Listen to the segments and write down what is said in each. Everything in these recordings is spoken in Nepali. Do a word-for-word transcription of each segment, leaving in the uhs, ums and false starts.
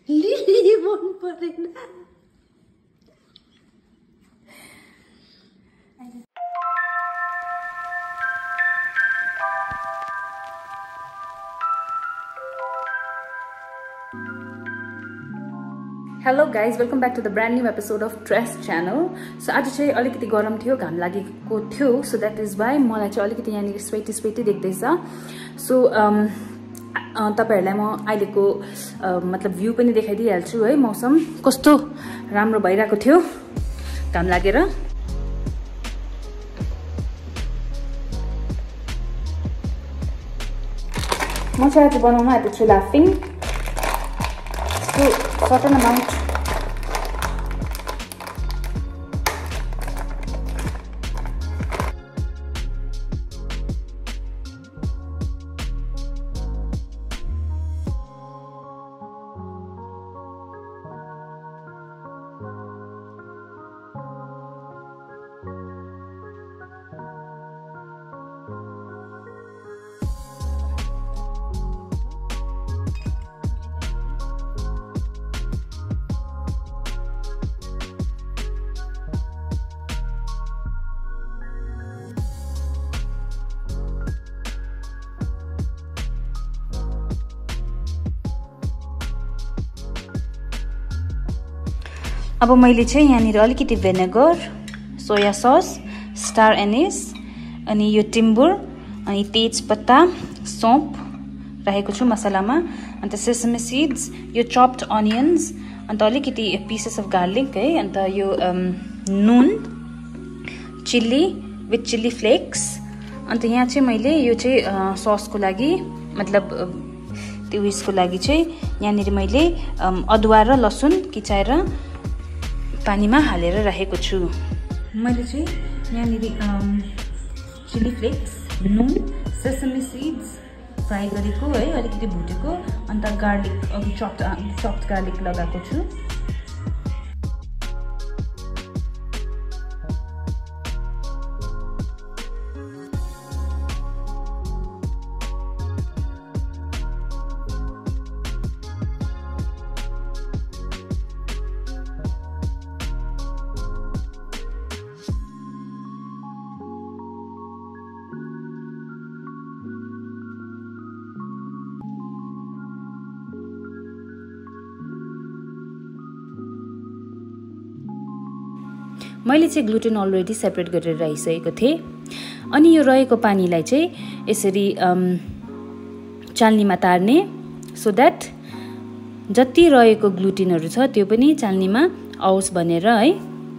लिली मन परेन Hello guys, welcome back to the brand new episode of Dress channel. So आज चाहिँ अलिकति गरम थियो, घाम लागेको थियो, so that is why मलाई चाहिँ अलिकति यहाँ नि स्वेटी स्वेटी देख्दैछ. So um तपाईहरुलाई म अहिलेको मतलब भ्यू पनि देखाइदिहाल्छु है. मौसम कस्तो राम्रो भइराको थियो घाम लागेर. म चाहिँ आज बनाउन आएको छु Laphing. So certain amount अब मैले चाहिँ यहाँनिर अलिकति vinegar, soya sauce, star anise, अनि यो टिम्बुर, अनि तेजपत्ता, सौंफ राखेको छु मसलामा, अन्त सेसमी सीड्स, यो चॉप्ड अनियन्स, अन्त अलिकति पीसेस अफ गार्लिक है, अन्त यो नुन, चिल्ली विथ चिल्ली फ्लेक्स, अन्त यहाँ चाहिँ मैले यो चाहिँ ससको लागि मतलब त्यो उयसको लागि चाहिँ यहाँनिर मैले अदुवा र लसुन किचाएर पानीमा हालेर राखेको छु. मैले चाहिँ यहाँनिर चिली फ्लेक्स, नुन, सेसमी सीड्स फ्राई गरेको है, अलिकति भुटेको, अन्त गार्लिक अघि चप्ड चप्ड गार्लिक लगाएको छु. मैले चाहिँ ग्लुटेन अलरेडी सेपरेट गरेर राखिसकेको थिएँ. अनि यो रहेको पानीलाई चाहिँ यसरी चाल्नीमा तार्ने, सो द्याट जति रहेको ग्लुटेनहरू छ त्यो पनि चाल्नीमा आओस् भनेर है.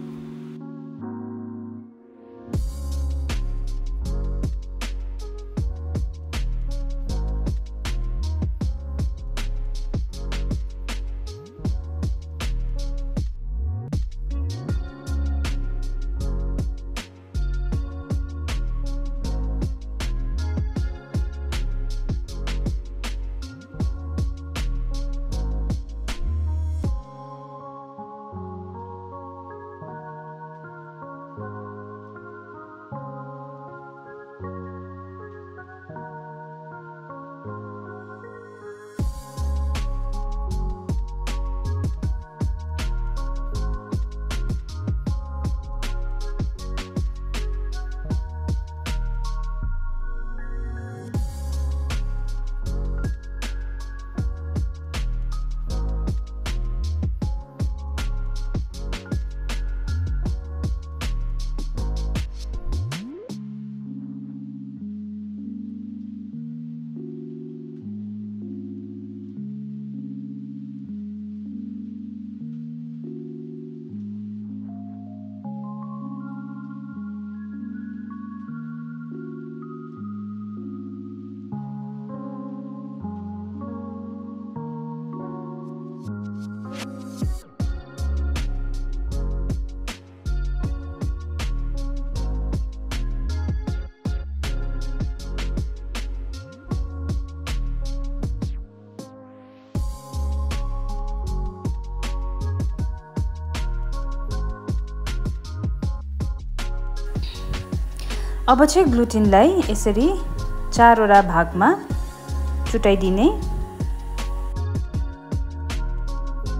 अब चाहिँ ग्लुटेनलाई यसरी चारवटा भागमा छुटाइदिने.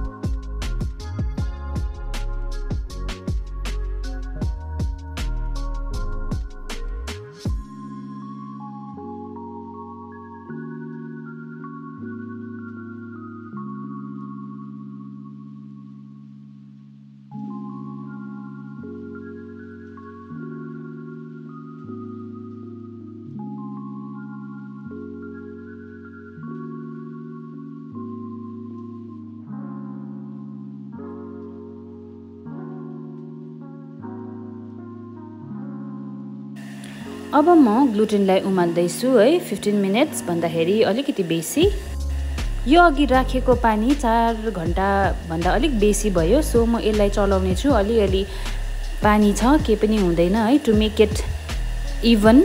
अब म ग्लुटेनलाई उमाल्दैछु है फिफ्टिन मिनट्स भन्दाखेरि अलिकति बेसी। यो अघि राखेको पानी चार घण्टा भन्दा अलिक बेसी भयो, सो म यसलाई चलाउने छु। अलिअलि पानी छ, के पनि हुँदैन है, टु मेक इट इभन।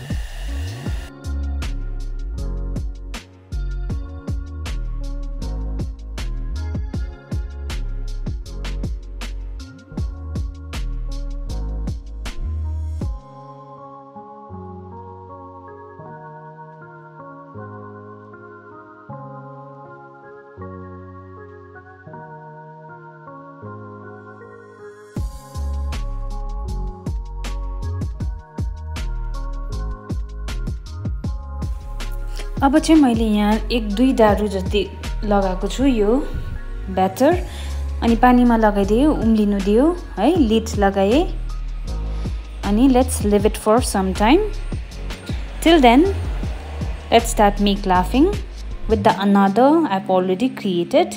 अब चाहिँ मैले यहाँ एक दुई डाडु जति लगाएको छु यो ब्याटर, अनि पानीमा लगाइदियो, उम्लिनु दियो है, लिड लगाए, अनि let's leave it for some time. Till then let's start make laphing with the another I have already created.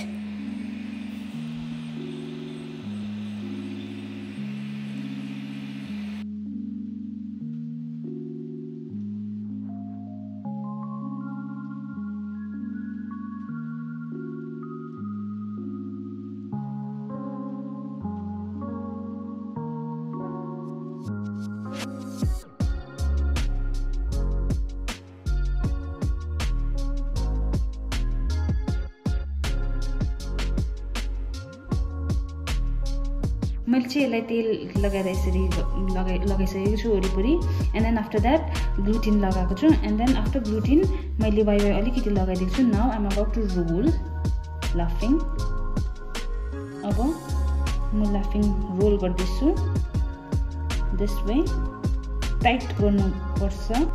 मैले चाहिँ यसलाई तेल लगाएर यसरी लगाइ लगाइसकेको छु वरिपरि। And then after that gluten लगाएको छु। एन्ड देन आफ्टर ग्लुटिन मैले वाइ वाइ अलिकति लगाइदिएको छु। Now I'm about to roll laphing. अब म लाफिङ रोल गर्दैछु दिस वे। टाइट गर्नुपर्छ।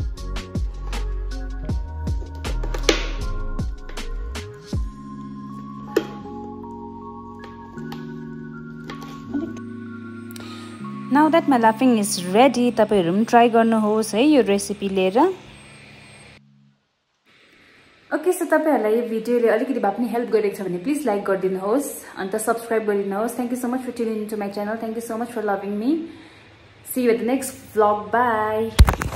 Now that my laphing is ready, तपाईहरु पनि ट्राई गर्नुहोस् है यो रेसिपी लिएर। ओके, सो तपाईहरुलाई यो भिडियोले अलिकति भए पनि हेल्प गरेको छ भने प्लिज लाइक गरिदिनुहोस्, अन्त सब्स्क्राइब गरिदिनुहोस्। Thank you so much for tuning into my channel. Thank you so much for loving me. See you at the next vlog. Bye.